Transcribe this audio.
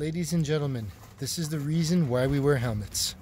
Ladies and gentlemen, this is the reason why we wear helmets.